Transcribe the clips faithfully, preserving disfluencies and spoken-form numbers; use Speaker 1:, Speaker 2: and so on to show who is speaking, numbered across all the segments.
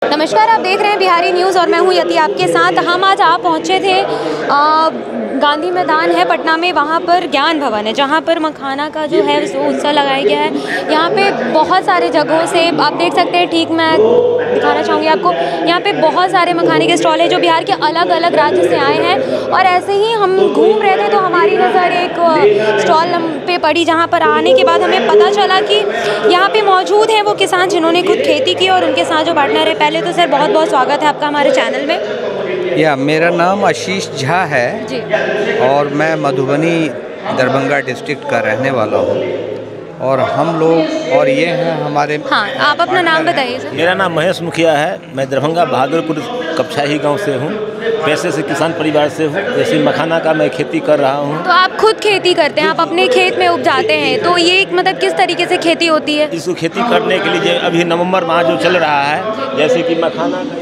Speaker 1: नमस्कार, आप देख रहे हैं बिहारी न्यूज़ और मैं हूं यति आपके साथ। हम आज आप पहुंचे थे आ, गांधी मैदान है पटना में, वहां पर ज्ञान भवन है जहां पर मखाना का जो है वो उत्सव लगाया गया है। यहां पे बहुत सारे जगहों से आप देख सकते हैं, ठीक मैं दिखाना चाहूँगी आपको, यहाँ पे बहुत सारे मखाने के स्टॉल है जो बिहार के अलग अलग राज्य से आए हैं। और ऐसे ही हम घूम रहे थे तो हमारी नज़र एक स्टॉल पे पड़ी जहाँ पर आने के बाद हमें पता चला कि यहाँ पे मौजूद हैं वो किसान जिन्होंने खुद खेती की और उनके साथ जो पार्टनर है। पहले तो सर बहुत बहुत स्वागत है आपका हमारे चैनल में।
Speaker 2: या मेरा नाम आशीष झा है
Speaker 1: जी।
Speaker 2: और मैं मधुबनी दरभंगा डिस्ट्रिक्ट का रहने वाला हूँ और हम लोग और ये हैं हमारे।
Speaker 1: हाँ, आप अपना नाम बताइए सर।
Speaker 3: मेरा नाम महेश मुखिया है, मैं दरभंगा बहादुरपुर कपछाही गांव से हूँ, पैसे से किसान परिवार से हूँ। जैसे मखाना का मैं खेती कर रहा हूँ।
Speaker 1: तो आप खुद खेती करते हैं, आप अपने खेत में उपजाते हैं, तो ये एक मतलब किस तरीके से खेती होती है?
Speaker 3: इसको खेती करने के लिए अभी नवंबर माह जो चल रहा है, जैसे कि मखाना का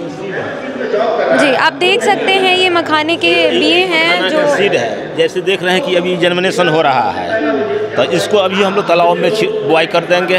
Speaker 1: जी, आप देख सकते हैं ये मखाने के बीए हैं जो
Speaker 3: सीड है। जैसे देख रहे हैं कि अभी जर्मिनेशन हो रहा है, तो इसको अभी हम लोग तालाब में बुआई कर देंगे।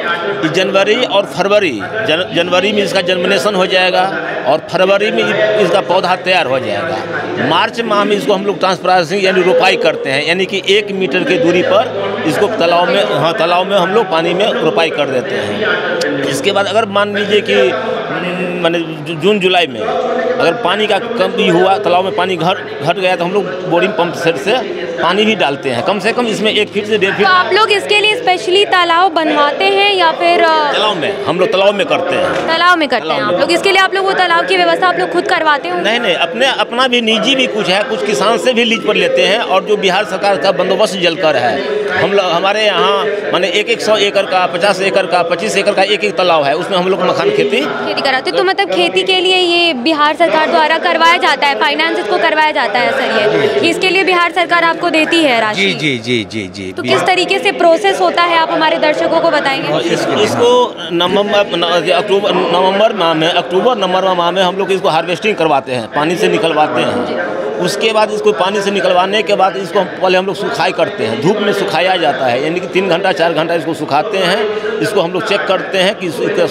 Speaker 3: जनवरी और फरवरी जन, जनवरी में इसका जर्मिनेशन हो जाएगा और फरवरी में इसका पौधा तैयार हो जाएगा। मार्च माह में इसको हम लोग ट्रांसप्लांटिंग यानी रोपाई करते हैं, यानी कि एक मीटर की दूरी पर इसको तालाब में हाँ तालाब में हम लोग पानी में रोपाई कर देते हैं। इसके बाद अगर मान लीजिए कि मैंने जून जुलाई में अगर पानी का कमी हुआ, तालाब में पानी घट घट गया, तो हम लोग बोरिंग पंप सेट से पानी भी डालते हैं। कम से कम इसमें एक फीट से डेढ़ फीट।
Speaker 1: तो आप लोग इसके लिए स्पेशली तालाब बनवाते हैं या फिर
Speaker 3: तालाब में? हम लोग तालाब में करते हैं।
Speaker 1: तालाब में करते हैं आप लोग? इसके लिए आप लोग वो तालाब की व्यवस्था आप लोग खुद करवाते हो?
Speaker 3: नहीं नहीं, अपने अपना भी निजी भी कुछ है, कुछ किसान से भी लीज पर लेते हैं। और जो बिहार सरकार का बंदोबस्त जल कर है, हम लोग हमारे यहाँ माने एक एक सौ एकड़ का, पचास एकड़ का, पच्चीस एकड़ का एक एक तालाब है, उसमें हम लोग मखान खेती
Speaker 1: खेती कराते। तो मतलब खेती के लिए ये बिहार सरकार द्वारा करवाया जाता है, फाइनेंस इसको करवाया जाता है सर? ये इसके लिए बिहार सरकार आपको देती है राशि?
Speaker 2: जी जी जी जी जी।
Speaker 1: तो किस तरीके से प्रोसेस होता है, आप हमारे दर्शकों को बताएंगे?
Speaker 3: इस, इसको नवंबर अक्टूबर नवंबर माह में अक्टूबर नवंबर माह में हम लोग इसको हार्वेस्टिंग करवाते हैं, पानी से निकलवाते हैं। उसके बाद इसको पानी से निकलवाने के बाद इसको पहले हम लोग सुखाई करते हैं, धूप में सुखाया जाता है, यानी कि तीन घंटा चार घंटा इसको सुखाते हैं। इसको हम लोग चेक करते हैं कि इसका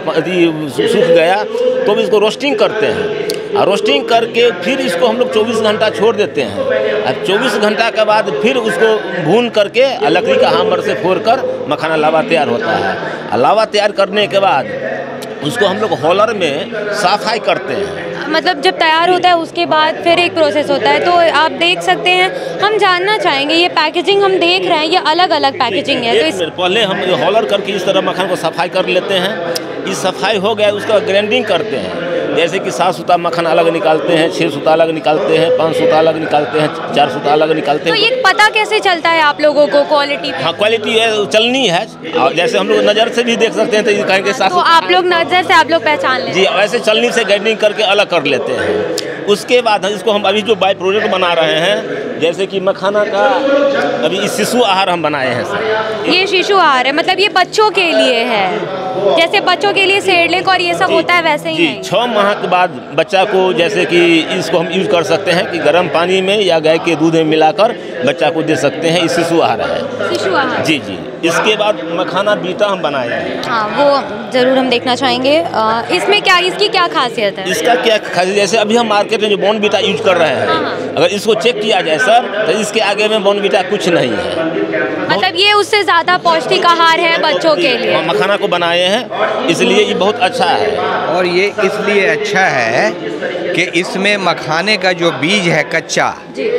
Speaker 3: सूख सूख गया तो इसको रोस्टिंग करते हैं और रोस्टिंग करके फिर इसको हम लोग चौबीस घंटा छोड़ देते हैं। अब चौबीस घंटा के बाद फिर उसको भून करके लकड़ी का हैमर से फोड़ कर मखाना लावा तैयार होता है। लावा तैयार करने के बाद उसको हम लोग हॉलर में सफाई करते हैं।
Speaker 1: मतलब जब तैयार होता है उसके बाद फिर एक प्रोसेस होता है। तो आप देख सकते हैं, हम जानना चाहेंगे ये पैकेजिंग हम देख रहे हैं, ये अलग अलग पैकेजिंग है। तो इस
Speaker 3: पहले हम हॉलर करके इस तरह मखान को सफाई कर लेते हैं। इस सफाई हो गया उसका ग्राइंडिंग करते हैं। जैसे कि सात सूता मखान अलग निकालते हैं, छः सूता अलग निकालते हैं, पाँच सूता अलग निकालते हैं, चार सूता अलग निकालते हैं।
Speaker 1: तो ये पता कैसे चलता है आप लोगों को क्वालिटी?
Speaker 3: हाँ, क्वालिटी चलनी है। और जैसे हम लोग नज़र से भी देख सकते हैं, तो ये कहेंगे सात।
Speaker 1: तो आप लोग नज़र से आप लोग पहचान लेते
Speaker 3: जी, वैसे चलनी से ग्राइंडिंग करके अलग कर लेते हैं। उसके बाद इसको हम अभी जो बाई प्रोडक्ट बना रहे हैं, जैसे कि मखाना का अभी शिशु आहार हम बनाए हैं सर।
Speaker 1: ये शिशु आहार है, मतलब ये बच्चों के लिए है, जैसे बच्चों के लिए सेरेलैक और ये सब होता है वैसे ही है?
Speaker 3: छः माह के बाद बच्चा को, जैसे कि इसको हम यूज कर सकते हैं कि गर्म पानी में या गाय के दूध में मिलाकर बच्चा को दे सकते हैं। इस शिशु आहार है।
Speaker 1: शिशु आहार? जी
Speaker 3: जी। इसके बाद मखाना बीटा हम बनाए हैं।
Speaker 1: हाँ, वो ज़रूर हम देखना चाहेंगे। आ, इसमें क्या, इसकी क्या खासियत है?
Speaker 3: इसका क्या खासियत, जैसे अभी हम मार्केट में जो बॉर्नवीटा यूज कर रहे हैं,
Speaker 1: हाँ।
Speaker 3: अगर इसको चेक किया जाए सर, तो इसके आगे में बॉर्नवीटा कुछ नहीं है।
Speaker 1: मतलब ये उससे ज़्यादा पौष्टिक आहार है बच्चों के लिए।
Speaker 3: मखाना को बनाए हैं, इसलिए ये बहुत अच्छा है।
Speaker 2: और ये इसलिए अच्छा है कि इसमें मखाने का जो बीज है कच्चा,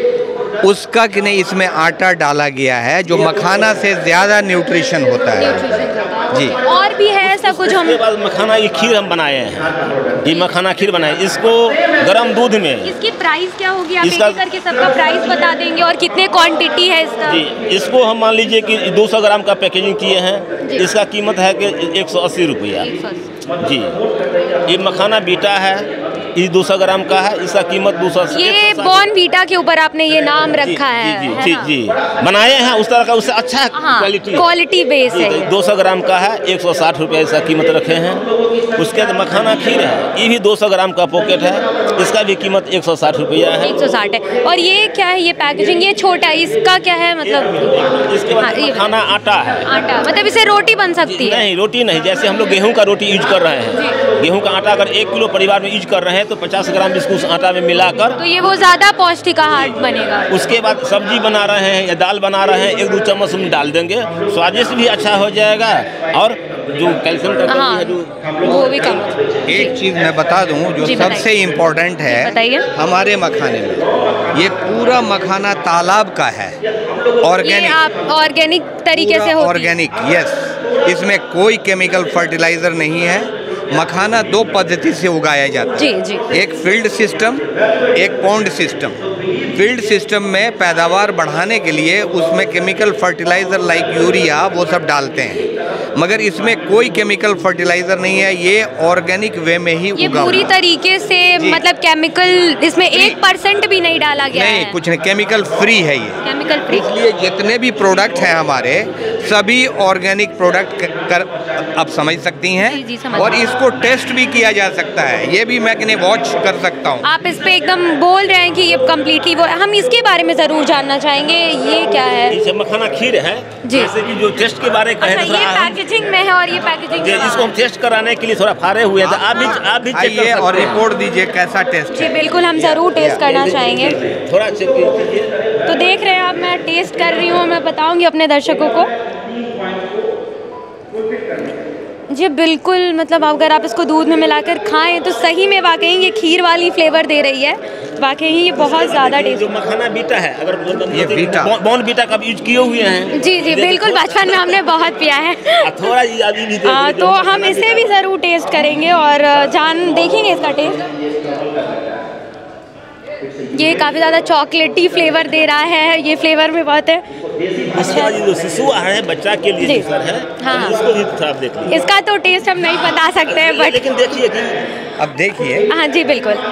Speaker 2: उसका कि नहीं इसमें आटा डाला गया है, जो मखाना से ज़्यादा न्यूट्रिशन होता है। जी।
Speaker 1: और भी है सब कुछ। हम
Speaker 3: इसके बाद मखाना की खीर हम बनाए हैं। ये मखाना खीर बनाए, इसको गर्म दूध में।
Speaker 1: इसकी प्राइस क्या होगी, आप
Speaker 3: इसका
Speaker 1: एक करके सबका प्राइस बता देंगे और कितने क्वांटिटी है इसका?
Speaker 3: जी, इसको हम मान लीजिए कि दो सौ ग्राम का पैकेजिंग किए हैं। इसका कीमत है कि एक सौ अस्सी रुपया। जी। ये मखाना बीटा है, ये दो सौ ग्राम का है, इसका कीमत दो सौ।
Speaker 1: ये बॉर्नवीटा के ऊपर आपने ये नाम रखा है?
Speaker 3: जी जी जी, बनाए हैं उस तरह का, उससे अच्छा क्वालिटी
Speaker 1: क्वालिटी बेस है।
Speaker 3: दो सौ ग्राम का है, एक सौ साठ रुपये इसका कीमत रखे हैं। उसके बाद मखाना खीर है, ये भी दो सौ ग्राम का पॉकेट है, इसका भी कीमत एक सौ साठ रुपया है।
Speaker 1: एक सौ साठ है। और ये क्या है, ये पैकेजिंग ये छोटा है, इसका क्या है मतलब?
Speaker 3: इसके बाद मखाना आटा है।
Speaker 1: आटा मतलब इसे रोटी बन सकती है?
Speaker 3: नहीं, रोटी नहीं, जैसे हम लोग गेहूं का रोटी यूज कर रहे हैं, गेहूं का आटा अगर एक किलो परिवार में यूज कर रहे हैं तो पचास ग्राम इसको उस आटा में मिलाकर,
Speaker 1: तो ये वो ज़्यादा पौष्टिक आहार बनेगा।
Speaker 3: उसके बाद सब्जी बना रहे हैं या दाल बना रहे हैं, एक दो चम्मच हम डाल देंगे, स्वादिष्ट भी अच्छा हो जाएगा और जो कैल्शियम का
Speaker 1: हाँ,
Speaker 3: है जो
Speaker 1: वो भी कम।
Speaker 2: एक चीज़ मैं बता दूं जो सबसे इम्पोर्टेंट है
Speaker 1: बताइए।
Speaker 2: हमारे मखाने में, ये पूरा मखाना तालाब का है, ऑर्गेनिक।
Speaker 1: आप ऑर्गेनिक तरीके से होती है।
Speaker 2: Organic, yes. इसमें कोई केमिकल फर्टिलाइजर नहीं है। मखाना दो पद्धति से उगाया जाता है,
Speaker 1: जी जी।
Speaker 2: एक फील्ड सिस्टम, एक पॉन्ड सिस्टम। फील्ड सिस्टम में पैदावार बढ़ाने के लिए उसमें केमिकल फर्टिलाइजर लाइक यूरिया वो सब डालते हैं, मगर इसमें कोई केमिकल फर्टिलाइजर नहीं है। ये ऑर्गेनिक वे में ही
Speaker 1: ये
Speaker 2: उगा
Speaker 1: पूरी तरीके से, मतलब केमिकल इसमें एक परसेंट भी नहीं डाला गया
Speaker 2: नहीं,
Speaker 1: है।
Speaker 2: कुछ नहीं, केमिकल फ्री है ये।
Speaker 1: Chemical free.
Speaker 2: इसलिए जितने भी प्रोडक्ट हैं हमारे सभी ऑर्गेनिक प्रोडक्ट कर आप समझ सकती हैं।
Speaker 1: जी, जी, समझ
Speaker 2: और
Speaker 1: रही हूँ।
Speaker 2: इसको टेस्ट भी किया जा सकता है, ये भी मैं कहीं वॉच कर सकता हूँ।
Speaker 1: आप इस पे एकदम बोल रहे हैं कि ये कम्प्लीटली वो, हम इसके बारे में ज़रूर जानना चाहेंगे, ये क्या है?
Speaker 3: ये मखाना खीर है,
Speaker 1: जी।
Speaker 3: जैसे कि जो टेस्ट के बारे में
Speaker 1: अच्छा,
Speaker 3: कहे
Speaker 1: ये पैकेजिंग में है और ये पैकेजिंग
Speaker 3: ये इसको हम टेस्ट कराने के लिए थोड़ा फारे हुए थे। आप भी आप भी चेक कर
Speaker 2: आइए और
Speaker 3: सकते हैं।
Speaker 2: रिपोर्ट दीजिए कैसा टेस्ट
Speaker 1: जी
Speaker 2: है।
Speaker 1: बिल्कुल, हम ज़रूर टेस्ट करना चाहेंगे।
Speaker 3: थोड़ा चेक कीजिए।
Speaker 1: तो देख रहे हैं आप, मैं टेस्ट कर रही हूँ, मैं बताऊंगी अपने दर्शकों को। जी बिल्कुल, मतलब अगर आप इसको दूध में मिलाकर खाएं तो सही में वाकई ये खीर वाली फ्लेवर दे रही है। वाकई ये बहुत ज़्यादा टेस्ट।
Speaker 3: जो मखाना बीटा है, अगर
Speaker 2: ये बीटा
Speaker 3: बॉर्न बीटा का यूज किए हुए हैं।
Speaker 1: जी जी बिल्कुल, बचपन में हमने बहुत पिया है।
Speaker 3: थोड़ा ये अभी भी
Speaker 1: आ, तो हम इसे भी ज़रूर टेस्ट करेंगे और जान देखेंगे इसका टेस्ट। ये काफ़ी ज़्यादा चॉकलेटी फ्लेवर दे रहा है, ये फ्लेवर में बहुत है।
Speaker 3: अच्छा, ये जो शिशु आहार है बच्चा के लिए
Speaker 1: जी।
Speaker 3: सर है,
Speaker 1: हाँ।
Speaker 3: इसको भी थोड़ा देख लीजिए।
Speaker 1: इसका तो टेस्ट हम नहीं बता सकते हैं, बट
Speaker 3: लेकिन देखिए कि
Speaker 2: अब देखिए।
Speaker 1: हाँ जी बिल्कुल।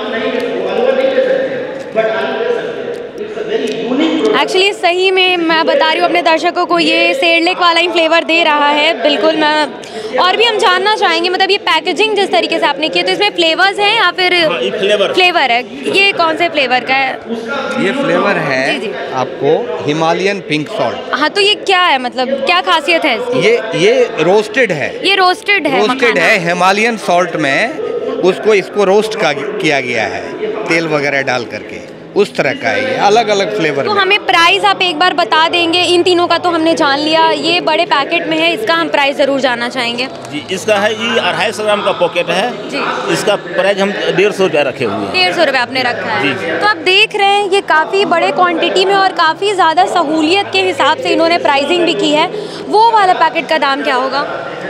Speaker 1: एक्चुअली सही में मैं बता रही हूँ अपने दर्शकों को, ये सेरलेक वाला ही फ्लेवर दे रहा है बिल्कुल। मैं और भी हम जानना चाहेंगे, मतलब ये पैकेजिंग जिस तरीके से आपने की, तो इसमें फ्लेवर्स हैं या फिर
Speaker 3: हाँ, ये फ्लेवर
Speaker 1: फ्लेवर है? ये कौन से फ्लेवर का है?
Speaker 2: ये फ्लेवर है
Speaker 1: जी, जी।
Speaker 2: आपको हिमालयन पिंक सॉल्ट।
Speaker 1: हाँ, तो ये क्या है, मतलब क्या खासियत है इसकी?
Speaker 2: ये ये रोस्टेड है,
Speaker 1: ये रोस्टेड है
Speaker 2: रोस्टेड
Speaker 1: मखाना।
Speaker 2: है हिमालयन सॉल्ट में। उसको इसको रोस्ट का किया गया है तेल वगैरह डाल करके, उस तरह का है ये, अलग अलग फ्लेवर
Speaker 1: तो
Speaker 2: में।
Speaker 1: हमें प्राइस आप एक बार बता देंगे? इन तीनों का तो हमने जान लिया, ये बड़े पैकेट में है, इसका हम प्राइस ज़रूर जानना चाहेंगे।
Speaker 3: जी, इसका है ये अढ़ाई सौ ग्राम का पॉकेट है
Speaker 1: जी।
Speaker 3: इसका प्राइस हम डेढ़ सौ रुपया रखे हुए हैं।
Speaker 1: डेढ़ सौ रुपये आपने रखा है।
Speaker 3: जी।
Speaker 1: तो आप देख रहे हैं ये काफ़ी बड़े क्वांटिटी में और काफ़ी ज़्यादा सहूलियत के हिसाब से इन्होंने प्राइसिंग भी की है। वो वाला पैकेट का दाम क्या होगा?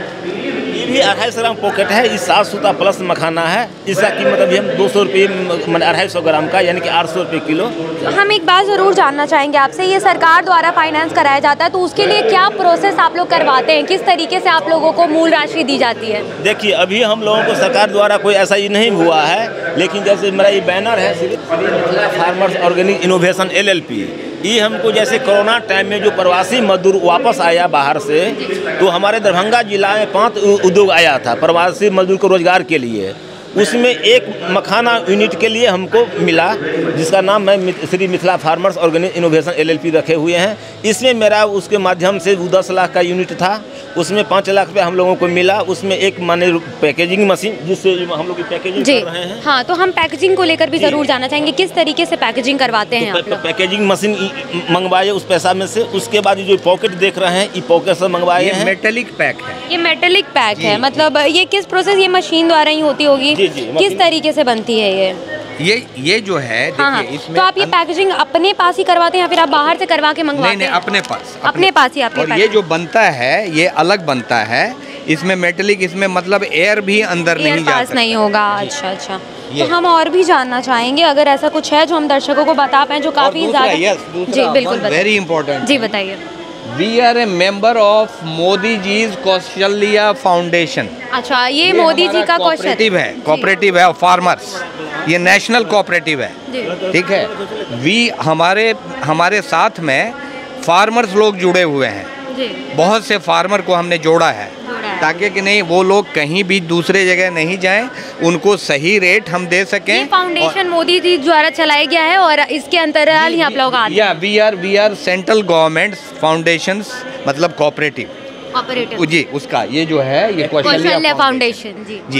Speaker 3: ये भी अढ़ाई सौ ग्राम पॉकेट है, ये सात सूता प्लस मखाना है। इसका कीमत अभी हम दो सौ रुपये मतलब अढ़ाई सौ ग्राम का, यानी कि आठ सौ रुपये किलो।
Speaker 1: हम एक बात ज़रूर जानना चाहेंगे आपसे, ये सरकार द्वारा फाइनेंस कराया जाता है, तो उसके लिए क्या प्रोसेस आप लोग करवाते हैं? किस तरीके से आप लोगों को मूल राशि दी जाती है?
Speaker 3: देखिए, अभी हम लोगों को सरकार द्वारा कोई ऐसा ही नहीं हुआ है, लेकिन जैसे मेरा ये बैनर है Shri Mithila farmers organic innovation L L P, ये हमको जैसे कोरोना टाइम में जो प्रवासी मजदूर वापस आया बाहर से, तो हमारे दरभंगा जिला में पांच उद्योग आया था प्रवासी मजदूर को रोजगार के लिए। उसमें एक मखाना यूनिट के लिए हमको मिला, जिसका नाम मैं Shri Mithila farmers organic innovation L L P रखे हुए हैं। इसमें मेरा उसके माध्यम से दस लाख का यूनिट था, उसमें पाँच लाख रुपये हम लोगों को मिला। उसमें एक माने पैकेजिंग मशीन, जिससे हम लोग की पैकेजिंग
Speaker 1: जी
Speaker 3: कर रहे हैं।
Speaker 1: हाँ, तो हम पैकेजिंग को लेकर भी ज़रूर जानना चाहेंगे, किस तरीके से पैकेजिंग करवाते हैं आप लोग?
Speaker 3: पैकेजिंग मशीन मंगवाए उस पैसा में से। उसके बाद जो पॉकेट देख रहे हैं, ये पॉकेट से मंगवाए
Speaker 2: ये
Speaker 3: हैं।
Speaker 2: मेटेलिक पैक है।
Speaker 1: ये मेटेलिक पैक है, मतलब ये किस प्रोसेस, ये मशीन द्वारा ही होती होगी?
Speaker 3: जी, जी,
Speaker 1: किस
Speaker 3: मशीन-
Speaker 1: तरीके से बनती है ये?
Speaker 2: ये ये जो है
Speaker 1: हाँ हाँ,
Speaker 2: देखिए इसमें
Speaker 1: तो आप ये
Speaker 2: अन-
Speaker 1: पैकेजिंग अपने पास ही करवाते हैं या फिर आप बाहर से करवा के मंगवाते
Speaker 2: नहीं नहीं
Speaker 1: हैं?
Speaker 2: अपने पास
Speaker 1: अपने पास ही आपके
Speaker 2: और
Speaker 1: पास।
Speaker 2: ये जो बनता है ये अलग बनता है, इसमें मेटेलिक, इसमें मतलब एयर भी अंदर
Speaker 1: एयर
Speaker 2: नहीं जा
Speaker 1: पास
Speaker 2: सकता।
Speaker 1: नहीं होगा। अच्छा अच्छा,
Speaker 2: ये
Speaker 1: तो हम और भी जानना चाहेंगे अगर ऐसा कुछ है जो हम दर्शकों को बता पाएं, जो काफ़ी ज़्यादा। जी बिल्कुल,
Speaker 2: वेरी इंपॉर्टेंट।
Speaker 1: जी बताइए।
Speaker 2: We are a member of Modi ji's Kaushalya foundation.
Speaker 1: अच्छा, ये मोदी जी का क्वेश्चन
Speaker 2: कोऑपरेटिव है, कोऑपरेटिव है फार्मर्स, ये नेशनल कोऑपरेटिव है,
Speaker 1: जी।
Speaker 2: ठीक है। वी हमारे हमारे साथ में फार्मर्स लोग जुड़े हुए हैं,
Speaker 1: जी
Speaker 2: बहुत से फार्मर को हमने जोड़ा है,
Speaker 1: जोड़ा है।
Speaker 2: ताकि कि नहीं वो लोग कहीं भी दूसरे जगह नहीं जाएं, उनको सही रेट हम दे सकें।
Speaker 1: ये फाउंडेशन मोदी जी द्वारा चलाया गया है और इसके अंतराल ही आप लोग आते
Speaker 2: या we are we are central government foundations, मतलब कोऑपरेटिव
Speaker 1: ऑपरेटिव।
Speaker 2: जी, उसका ये जो है ये
Speaker 1: कौशल्या
Speaker 2: कौशल्या
Speaker 1: फाउंडेशन। जी
Speaker 2: जी।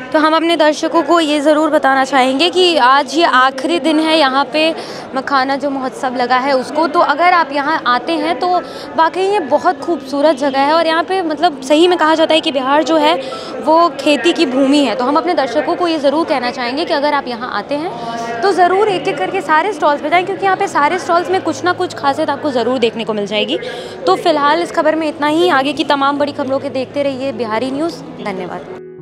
Speaker 1: तो हम अपने दर्शकों को ये ज़रूर बताना चाहेंगे कि आज ये आखिरी दिन है यहाँ पे मखाना जो महोत्सव लगा है उसको, तो अगर आप यहाँ आते हैं तो वाकई ये बहुत खूबसूरत जगह है और यहाँ पे मतलब सही में कहा जाता है कि बिहार जो है वो खेती की भूमि है। तो हम अपने दर्शकों को ये ज़रूर कहना चाहेंगे कि अगर आप यहाँ आते हैं तो ज़रूर एक एक करके सारे स्टॉल्स पे जाएं, क्योंकि यहाँ पे सारे स्टॉल्स में कुछ ना कुछ खासियत आपको ज़रूर देखने को मिल जाएगी। तो फिलहाल इस खबर में इतना ही, आगे की तमाम बड़ी खबरों के देखते रहिए बिहारी न्यूज़। धन्यवाद।